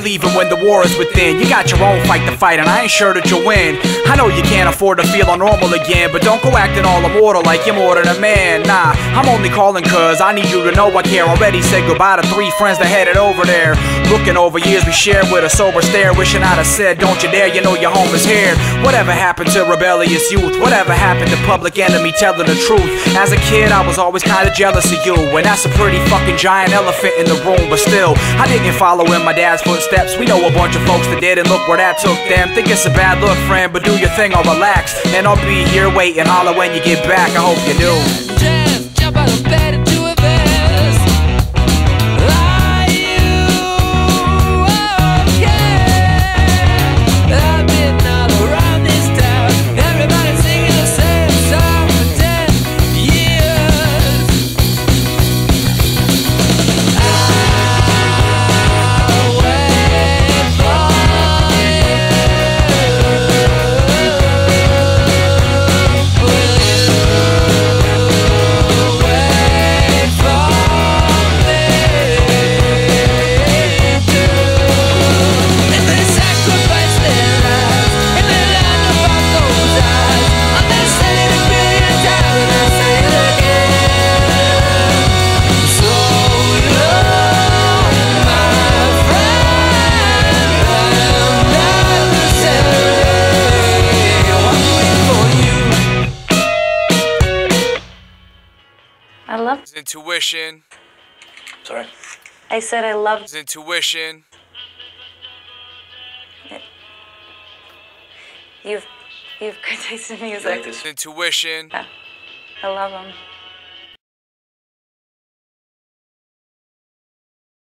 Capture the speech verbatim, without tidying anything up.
leaving when the war is within. You got your own fight to fight, and I ain't sure that you'll win. I know you can't afford to feel normal again, but don't go acting all immortal like you're more than a man. Nah, I'm only calling cause I need you to know I care. Already said goodbye to three friends that headed over there. Looking over years we shared with a sober stare, wishing I'd have said, don't you dare, you know your home is here. Whatever happened to rebellious youth? Whatever happened to Public Enemy telling the truth? As a kid I was always kinda jealous of you, and that's a pretty fucking giant elephant in the room. But still, I didn't follow in my dad's footsteps. We know a bunch of folks that did, and look where that took them. Think it's a bad look, friend, but do your thing or relax, and I'll be here waiting, holler when you get back. I hope you do. Just jump out of bed and do a best. Are you okay? I've been all around this town, everybody singing the same song for ten years. I'll wait for you. Will you wait for me too? And they sacrifice their lives in the land about those eyes. I'm gonna say it a billion times and I'll say it again. So long, my friend, I'm not necessarily waiting for you. I love. Intuition. Sorry. I said I love. Intuition. You've you've good taste in You like music. this? Intuition. I love them.